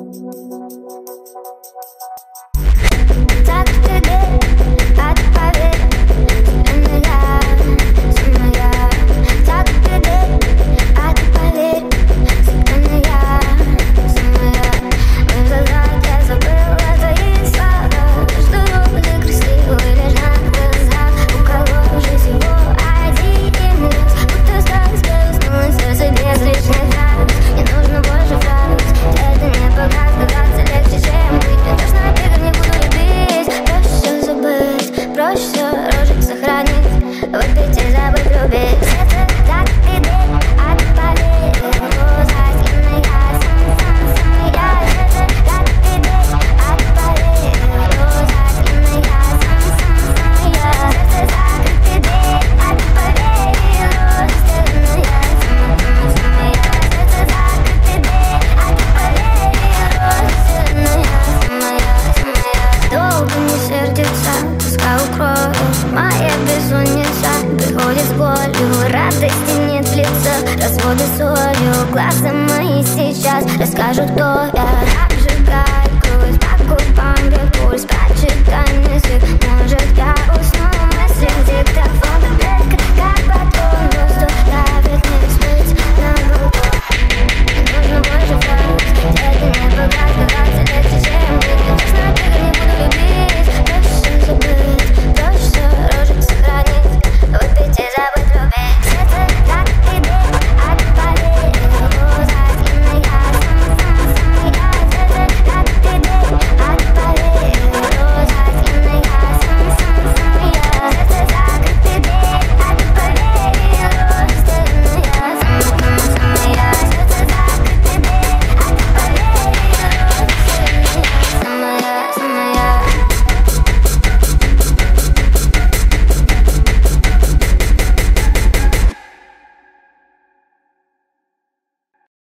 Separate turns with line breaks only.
Так тебе отповедь, моя, так тебе отповедь, моя. В глазах я забыла твои слова, что розы красивые лежат в глазах. У кого же всего один раз, будто сказка уснула сердце без лишних фраз. Не нужно больше фраз, это не показ, догадаться легче, чем быть. Я точно бегать не буду любить, проще все забыть, проще все рожек сохранить, выпить и забыть любить. Сердце так тебе отповедь, роза сильная, сам-сам-самая. Сердце так тебе отповедь, роза сильная, сам-сам-самая. Сердце так тебе отповедь, роза сильная, сам-сам-самая. Сердце так тебе отповедь, роза сильная, самая. Долго не сердится, тоска укроет, моя бессонница приходит с болью, радости нет в лицах, разводы солью. Глаза мои сейчас расскажут, кто я.